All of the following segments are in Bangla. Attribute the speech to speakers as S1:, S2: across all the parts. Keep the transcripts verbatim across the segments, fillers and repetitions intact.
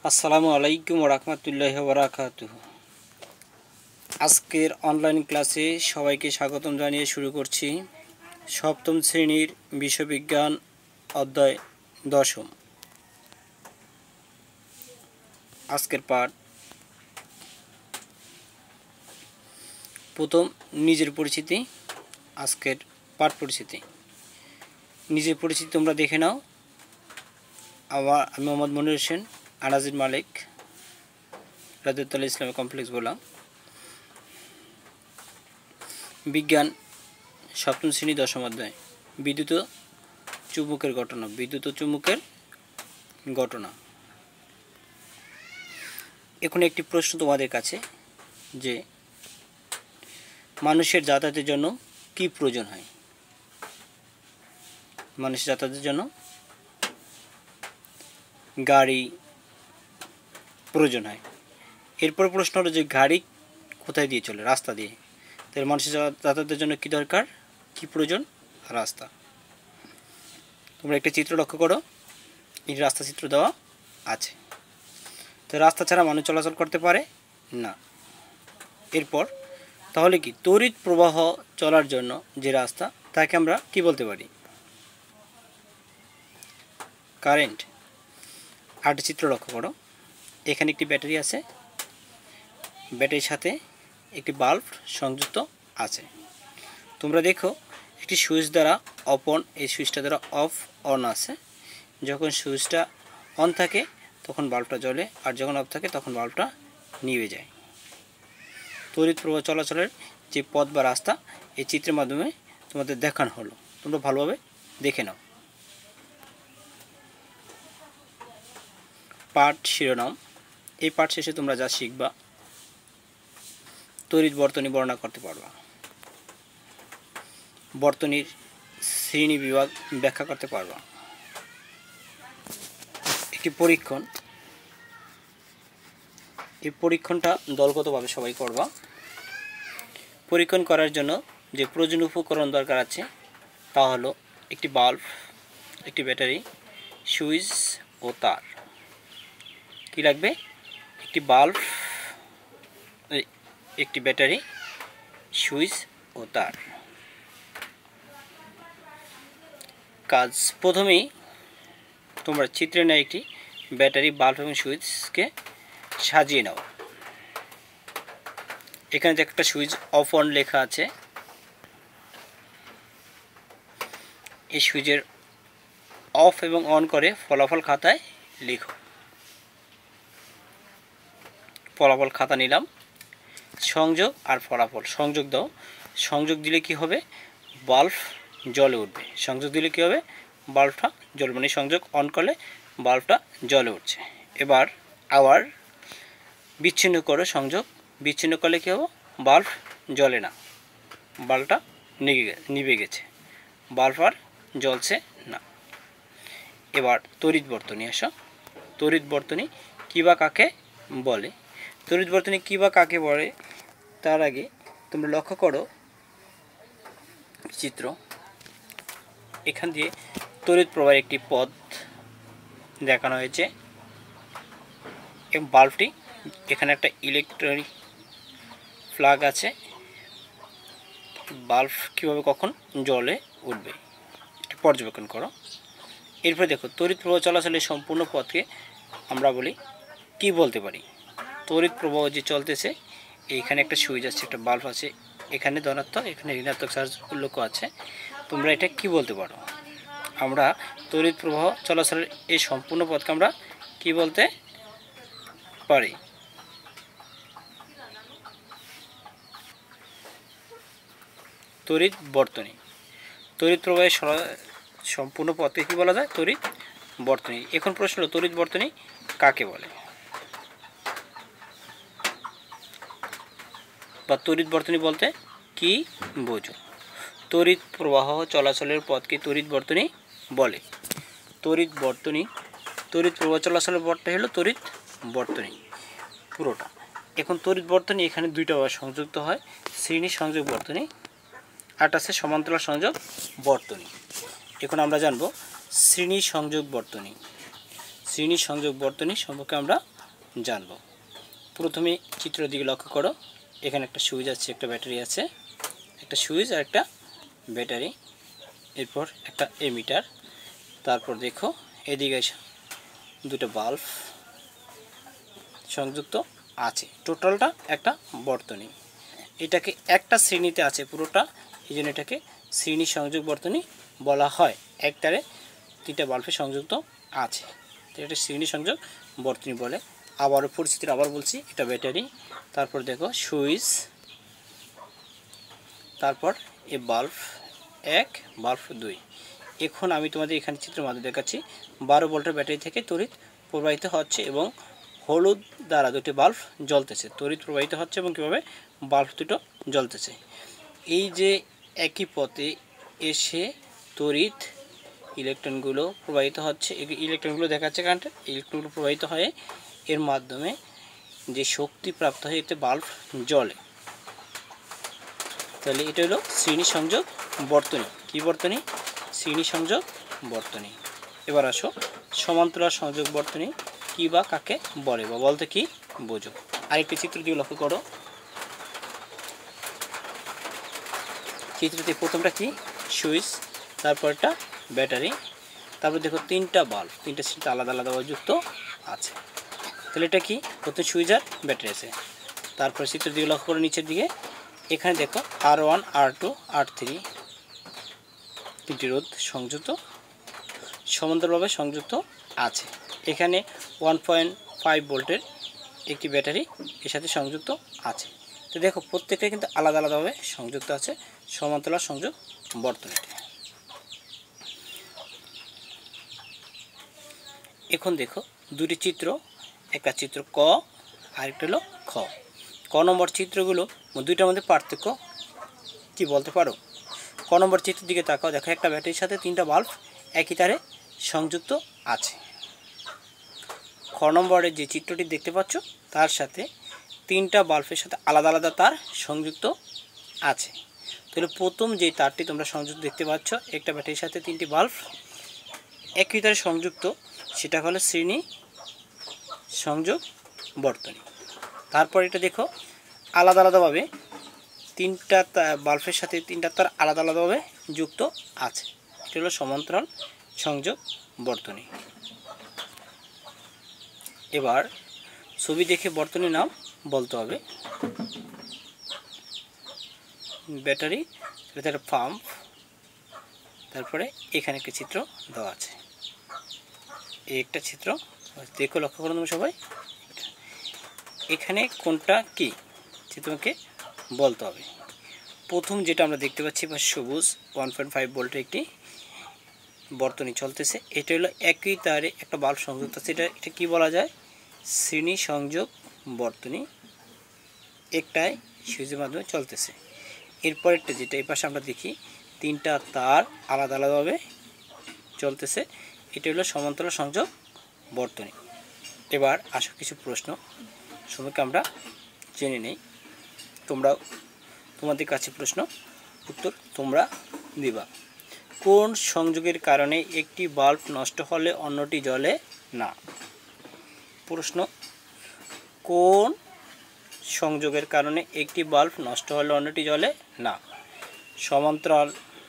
S1: আসসালামু আলাইকুম ওয়া রাহমাতুল্লাহি ওয়া বারাকাতুহু। আজকের অনলাইন ক্লাসে সবাইকে স্বাগতম জানিয়ে শুরু করছি সপ্তম শ্রেণীর বিশ্ববিজ্ঞান অধ্যায় দশম। আজকের পাঠ প্রথম নিজের পরিচিতি। আজকের পাঠ পরিচিতি। নিজের পরিচিতি তোমরা দেখে নাও। আমার আমি মোহাম্মদ মনির হোসেন আনাজির মালিক, রাদিয়াতুল ইসলামিক কমপ্লেক্স বলা। বিজ্ঞান সপ্তম শ্রেণী দশম অধ্যায় বিদ্যুৎ চুম্বকের ঘটনা। বিদ্যুৎ চুম্বকের ঘটনা। এখন একটি প্রশ্ন তোমাদের কাছে, যে মানুষের যাতায়াতের জন্য কি প্রয়োজন হয়? মানুষের যাতায়াতের জন্য গাড়ি প্রয়োজন হয়। এরপর প্রশ্ন হলো যে গাড়ি কোথায় দিয়ে চলে? রাস্তা দিয়ে। তাহলে মানুষের যাতায়াতের জন্য কি দরকার, কি প্রয়োজন? রাস্তা। তোমরা একটা চিত্র লক্ষ্য করো, এই রাস্তা চিত্র দেওয়া আছে। তো রাস্তা ছাড়া মানুষ চলাচল করতে পারে না। এরপর তাহলে কি তড়িৎ প্রবাহ চলার জন্য যে রাস্তা, তাকে আমরা কি বলতে পারি? কারেন্ট। আরেকটি চিত্র লক্ষ্য করো, এখানে একটি ব্যাটারি আছে, ব্যাটারির সাথে একটি বাল্ব সংযুক্ত আছে। তোমরা দেখো একটি সুইচ দ্বারা অফ অন, এই সুইচটা দ্বারা অফ অন আছে। যখন সুইচটা অন থাকে তখন বাল্বটা জ্বলে, আর যখন অফ থাকে তখন বাল্বটা নিভে যায়। তড়িৎ প্রবাহ চলাচলের যে পথ বা রাস্তা এই চিত্রের মাধ্যমে তোমাদের দেখানো হলো। তোমরা ভালোভাবে দেখে নাও। পাঠ শিরোনাম। এই পাঠ শেষে তোমরা যা শিখবা, তড়িৎ বর্তনী বর্ণনা করতে পারবা, বর্তনীর শ্রেণী বিভাগ ব্যাখ্যা করতে পারবা। একটি পরীক্ষণ, এই পরীক্ষণটা দলগতভাবে সবাই করবা। পরীক্ষণ করার জন্য যে প্রয়োজনীয় উপকরণ দরকার আছে তা হলো একটি বাল্ব, একটি ব্যাটারি, সুইচ ও তার। কি লাগবে? একটি বাল্ব, একটি ব্যাটারি, সুইচ ও তার। কাজ প্রথমেই তোমরা চিত্রে নেয় একটি ব্যাটারি, বাল্ব এবং সুইচকে সাজিয়ে নাও। এখানে যে একটা সুইচ অফ অন লেখা আছে, এই সুইচের অফ এবং অন করে ফলাফল খাতায় লিখো। ফলাফল খাতা নিলাম। সংযোগ আর ফলাফল সংযোগ দাও। সংযোগ দিলে কি হবে? বাল্ব জ্বলে উঠবে। সংযোগ দিলে কি হবে? বাল্বটা জ্বলবে, মানে সংযোগ অন করলে বাল্বটা জ্বলে উঠছে। এবার আবার বিচ্ছিন্ন করো সংযোগ। বিচ্ছিন্ন করলে কী হবে? বাল্ব জ্বলে না, বাল্বটা নিভে নিভে গেছে, বাল্ব আর জ্বলছে না। এবার তড়িৎ বর্তনী আসো। তড়িৎ বর্তনী কী বা কাকে বলে? তড়িৎ বর্তনী কী বা কাকে বলে তার আগে তোমরা লক্ষ্য করো চিত্র। এখান দিয়ে তড়িৎ প্রবাহের একটি পথ দেখানো হয়েছে এবং বাল্বটি, এখানে একটা ইলেকট্রনিক প্লাগ আছে। বাল্ব কীভাবে কখন জ্বলে উঠবে একটু পর্যবেক্ষণ করো। এরপরে দেখো তড়িৎ প্রবাহ চলাচলের সম্পূর্ণ পথকে আমরা বলি কি বলতে পারি? তড়িৎ প্রবাহ যে চলতেছে, এইখানে একটা সুইচ আছে, একটা বাল্ব আছে, এখানে ধনাত্মক, এখানে ঋণাত্মক চার্জ উল্লেখ আছে। তোমরা এটা কি বলতে পারো? আমরা তড়িৎ প্রবাহ চলাচলের এই সম্পূর্ণ পথকে আমরা কি বলতে পারি? তড়িৎ বর্তনী। তড়িৎ প্রবাহের সম্পূর্ণ পথকে কি বলা যায়? তড়িৎ বর্তনী। এখন প্রশ্ন হলো তড়িৎ বর্তনী কাকে বলে, বা তড়িৎ বর্তনী বলতে কি বোঝো? তড়িৎ প্রবাহ চলাচলের পথকে তড়িৎ বর্তনী বলে। তড়িৎ বর্তনী, তড়িৎ প্রবাহ চলাচলের পথটা হলো তড়িৎ বর্তনী পুরোটা। এখন তড়িৎ বর্তনী এখানে দুইটা সংযুক্ত হয়, শ্রেণী সংযোগ বর্তনী, আর আছে সমান্তরাল সংযোগ বর্তনী। এখন আমরা জানব শ্রেণী সংযোগ বর্তনী। শ্রেণী সংযোগ বর্তনী সম্পর্কে আমরা জানব। প্রথমে চিত্রের দিকে লক্ষ্য করো, এখানে একটা সুইচ আছে, একটা ব্যাটারি আছে, একটা সুইচ আর একটা ব্যাটারি, এরপর একটা এমিটার, তারপর দেখো এদিকে দুটো বাল্ব সংযুক্ত আছে, টোটালটা একটা বর্তনী। এটাকে একটা শ্রেণীতে আছে পুরোটা, এই জন্য এটাকে শ্রেণী সংযোগ বর্তনী বলা হয়। এক তারে তিনটা বাল্বে সংযুক্ত আছে, তো এটা শ্রেণী সংযোগ বর্তনী বলে। আবারও পরিস্থিতি আবার বলছি, এটা ব্যাটারি, তারপর দেখো সুইচ, তারপর এ বাল্ব এক, বাল্ব দুই। এখন আমি তোমাদের এখানে চিত্রের মাধ্যমে দেখাচ্ছি বারো ভোল্টের ব্যাটারি থেকে তড়িৎ প্রবাহিত হচ্ছে এবং হলুদ দ্বারা দুটি বাল্ব জ্বলতেছে, তড়িৎ প্রবাহিত হচ্ছে এবং কীভাবে বাল্ব দুটো জ্বলতেছে। এই যে একই পথে এসে তড়িৎ ইলেকট্রনগুলো প্রবাহিত হচ্ছে, ইলেকট্রনগুলো দেখাচ্ছে কারেন্টে, ইলেকট্রনগুলো প্রবাহিত হয়ে এর মাধ্যমে যে শক্তি প্রাপ্ত হয়ে এতে বাল্ব জ্বলে। তাহলে এটা হলো শ্রেণী সংযোগ বর্তনী। কি বর্তনী? শ্রেণী সংযোগ বর্তনী। এবার আসো সমান্তরাল সংযোগ বর্তনী কি বা কাকে বলে বা বলতে কি বোঝো। আরেকটি চিত্র দিয়ে লক্ষ্য করো, চিত্রটি প্রথমটা কি সুইচ, তারপরটা ব্যাটারি, তারপর দেখো তিনটা বাল্ব, তিনটা সিট আলাদা আলাদাভাবে যুক্ত আছে। তাহলে এটা কি প্রথম সুইচ আর ব্যাটারি আছে। তারপর চিত্র দিকে লক্ষ্য করো নিচের দিকে, এখানে দেখো R one R two R three তিনটি রোধ সংযুক্ত সমান্তরালভাবে সংযুক্ত আছে। এখানে ওয়ান পয়েন্ট ফাইভ ভোল্টের একটি ব্যাটারি এর সাথে সংযুক্ত আছে। তো দেখো প্রত্যেকটা কিন্তু আলাদা আলাদাভাবে সংযুক্ত আছে সমান্তরাল সংযোগ বর্তনীতে। এখন দেখো দুটি চিত্র, একটা চিত্র ক আর একটা হলো খ। ক নম্বর চিত্রগুলো দুইটার মধ্যে পার্থক্য কি বলতে পারো? ক নম্বর চিত্রের দিকে তাকাও, দেখো একটা ব্যাটারির সাথে তিনটা বাল্ব একই তারে সংযুক্ত আছে। খ নম্বরে যে চিত্রটি দেখতে পাচ্ছ তার সাথে তিনটা বাল্বের সাথে আলাদা আলাদা তার সংযুক্ত আছে। তাহলে প্রথম যে তারটি তোমরা সংযুক্ত দেখতে পাচ্ছ, একটা ব্যাটারির সাথে তিনটি বাল্ব একই তারে সংযুক্ত, সেটা হলো শ্রেণী সংযোগ বর্তনী। তারপর এটা দেখো আলাদা আলাদাভাবে তিনটা বাল্বের সাথে তিনটা তার আলাদা আলাদাভাবে যুক্ত আছে, এটা হলো সমান্তরাল সংযোগ বর্তনী। এবার ছবি দেখে বর্তনীর নাম বলতে হবে। ব্যাটারি, এটা একটা পাম্প, তারপরে এখানে একটা চিত্র দেওয়া আছে, এই একটা চিত্র দেখো, লক্ষ্য করো তোমরা সবাই। এখানে কোনটা কি তোমাকে বলতে হবে। প্রথম যেটা আমরা দেখতে পাচ্ছি বা সবুজ ওয়ান পয়েন্ট ফাইভ ভোল্টের একটি বর্তনী চলতেছে, এটা হলো একই তারে একটা বাল্ব সংযুক্ত আছে, এটা এটা কী বলা যায়? শ্রেণী সংযোগ বর্তনী, একটাই সুইচের মাধ্যমে চলতেছে। এরপরেরটা যেটা এই পাশে আমরা দেখি তিনটা তার আলাদা আলাদাভাবে চলতেছে, এটা হলো সমান্তরাল সংযোগ বর্তনী। এবার আসো কিছু প্রশ্ন সম্পর্কে আমরা জেনে নেই, তোমরা তোমাদের কাছে প্রশ্ন উত্তর তোমরা দিবা। কোন সংযোগের কারণে একটি বাল্ব নষ্ট হলে অন্যটি জ্বলে না? প্রশ্ন, কোন সংযোগের কারণে একটি বাল্ব নষ্ট হলে অন্যটি জ্বলে না? সমান্তরাল।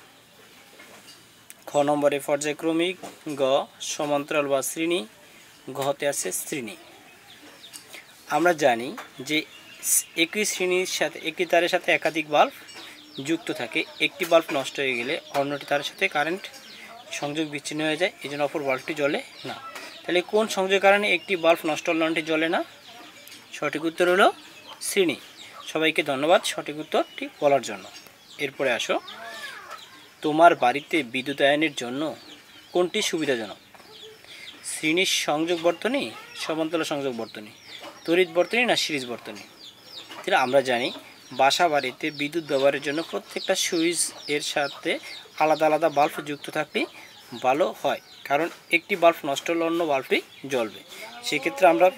S1: খ নম্বরে পর্যায়ক্রমিক, গ সমান্তরাল বা শ্রেণী, ঘতে আছে শ্রেণী। আমরা জানি যে একই শ্রেণীর সাথে একটি তারের সাথে একাধিক বাল্ব যুক্ত থাকে, একটি বাল্ব নষ্ট হয়ে গেলে অন্যটি তারের সাথে কারেন্ট সংযোগ বিচ্ছিন্ন হয়ে যায়, এই জন্য অপর বাল্বটি জ্বলে না। তাহলে কোন সংযোগের কারণে একটি বাল্ব নষ্ট হলে অন্যটি জ্বলে না? সঠিক উত্তর হলো শ্রেণী। সবাইকে ধন্যবাদ সঠিক উত্তরটি বলার জন্য। এরপরে আসো, তোমার বাড়িতে বিদ্যুতায়নের জন্য কোনটি সুবিধাজনক? শ্রেণী সংযোগ বর্তনী, সমান্তরাল সংযোগ বর্তনী, তড়িৎ বর্তনী না সিরিজ বর্তনী? তাহলে আমরা জানি বাসা বাড়িতে বিদ্যুৎ ব্যবহারের জন্য প্রত্যেকটা সুইচ এর সাথে আলাদা আলাদা বাল্ব যুক্ত থাকলে ভালো হয়, কারণ একটি বাল্ব নষ্ট হলে অন্য বাল্বটি জ্বলবে। সেক্ষেত্রে আমরা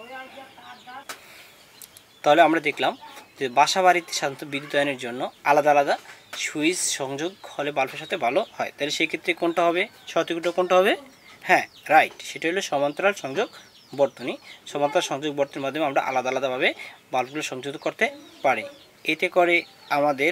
S1: তাহলে আমরা দেখলাম যে বাসা বাড়িতে সাধারণত বিদ্যুতায়নের জন্য আলাদা আলাদা সুইচ সংযোগ হলে বাল্বের সাথে ভালো হয়। তাহলে সেই ক্ষেত্রে কোনটা হবে? সঠিক উত্তর কোনটা হবে? হ্যাঁ রাইট, সেটা হলো সমান্তরাল সংযোগ বর্তনী। সমান্তরাল সংযোগ বর্তনীর মাধ্যমে আমরা আলাদা আলাদাভাবে বাল্বগুলো সংযুক্ত করতে পারি। এতে করে আমাদের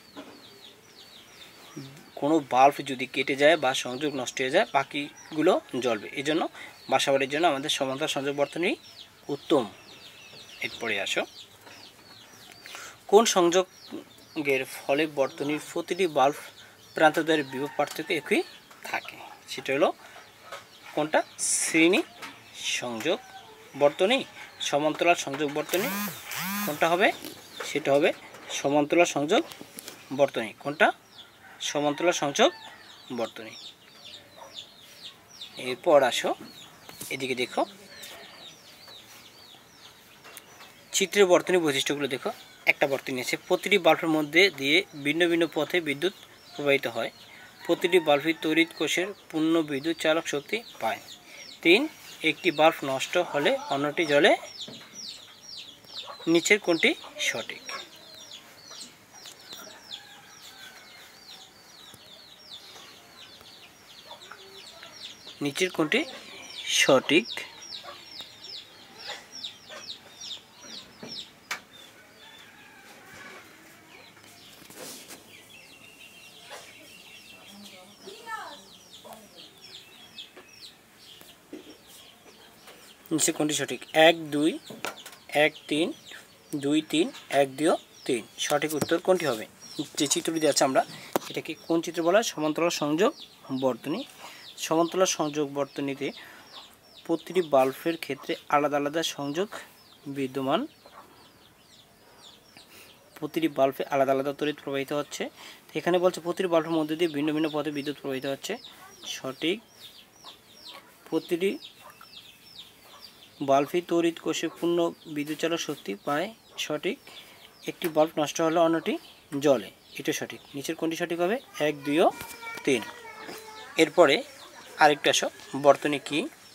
S1: কোনো বাল্ব যদি কেটে যায় বা সংযোগ নষ্ট হয়ে যায় বাকিগুলো জ্বলবে। এই জন্য বাসাবাড়ির জন্য আমাদের সমান্তরাল সংযোগ বর্তনী উত্তম। এরপরে আসো, কোন সংযোগের ফলে বর্তনীর প্রতিটি বাল্ব প্রান্তদ্বয়ের বিভব পার্থক্য একই থাকে? সেটা হলো কোনটা? শ্রেণী সংযোগ বর্তনী, সমান্তরাল সংযোগ বর্তনী। কোনটা হবে? সেটা হবে সমান্তরাল সংযোগ বর্তনী। কোনটা? সমান্তরাল সংযোগ বর্তনী। এরপর আসো, এদিকে দেখো, চিত্রের বর্তনী বৈশিষ্ট্যগুলো দেখো। একটা বর্তনী আছে, প্রতিটি বাল্বের মধ্যে দিয়ে ভিন্ন ভিন্ন পথে বিদ্যুৎ প্রবাহিত হয়। প্রতিটি বাল্বই তড়িৎ কোষের পূর্ণ বিদ্যুৎ চালক শক্তি পায়। তিন, একটি বাল্ব নষ্ট হলে অন্যটি জ্বলে। নিচের কোনটি সঠিক? নিচের কোনটি সঠিক? নিচে কোনটি সঠিক? এক দুই, এক তিন, দুই তিন, এক দুই তিন। সঠিক উত্তর কোনটি হবে? যে চিত্রটি আছে আমরা, এটাকে কোন চিত্র বলা হয়? সমান্তরাল সংযোগ বর্তনী। সমান্তরাল সংযোগ বর্তনীতে প্রতিটি বাল্বের ক্ষেত্রে আলাদা আলাদা সংযোগ বিদ্যমান। প্রতিটি বাল্বে আলাদা আলাদা তড়িৎ প্রবাহিত হচ্ছে। এখানে বলছে প্রতিটি বাল্বের মধ্যে দিয়ে ভিন্ন ভিন্ন পথে বিদ্যুৎ প্রবাহিত হচ্ছে। সঠিক। প্রতিটি বাল্বই তড়িৎ কোষে পূর্ণ বিদ্যুৎ চালক শক্তি পায়। সঠিক। একটি বাল্ব নষ্ট হলে অন্যটি জ্বলে। এটা সঠিক। নিচের কোনটি সঠিক হবে? এক দুই ও তিন। এরপরে আরেকটু আসো, বর্তনী কি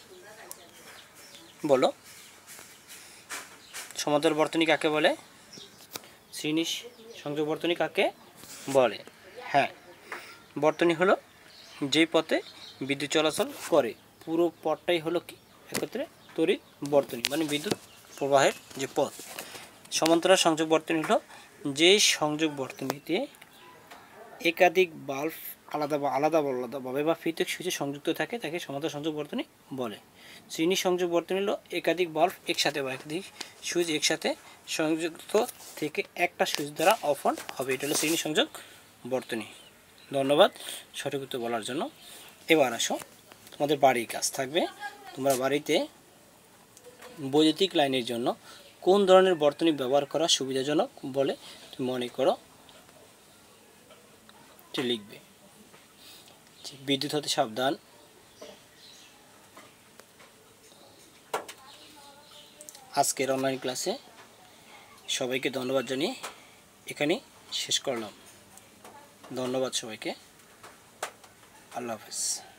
S1: বলো? সমান্তরাল বর্তনী কাকে বলে? শ্রেণী সংযোগ বর্তনী কাকে বলে? হ্যাঁ, বর্তনী হলো যে পথে বিদ্যুৎ চলাচল করে পুরো পথটাই হলো কি একত্রে তড়িৎ বর্তনী, মানে বিদ্যুৎ প্রবাহের যে পথ। সমান্তরাল সংযোগ বর্তনী হলো যে সংযোগ বর্তনীতে একাধিক বাল্ব আলাদা বা আলাদা আলাদাভাবে বা পৃথক সুইচে সংযুক্ত থাকে তাকে সমান্তরাল সংযোগ বর্তনী বলে। শ্রেণী সংযোগ বর্তনী হলো একাধিক বাল্ব একসাথে বা একাধিক সুইচ একসাথে সংযুক্ত থেকে একটা সুইচ দ্বারা অফ অন হবে। এটা হলো শ্রেণী সংযোগ বর্তনী। ধন্যবাদ সঠিক উত্তর বলার জন্য। এবার আসো, তোমাদের বাড়ির কাজ থাকবে। তোমরা বাড়িতে বৈদ্যুতিক লাইনের জন্য কোন ধরনের বর্তনী ব্যবহার করা সুবিধাজনক বলে তুমি মনে করো? লিখবে। বিদ্যুৎ হতে সাবধান। আজকের অনলাইন ক্লাসে সবাইকে ধন্যবাদ জানিয়ে এখানেই শেষ করলাম। ধন্যবাদ সবাইকে। আল্লাহ হাফেজ।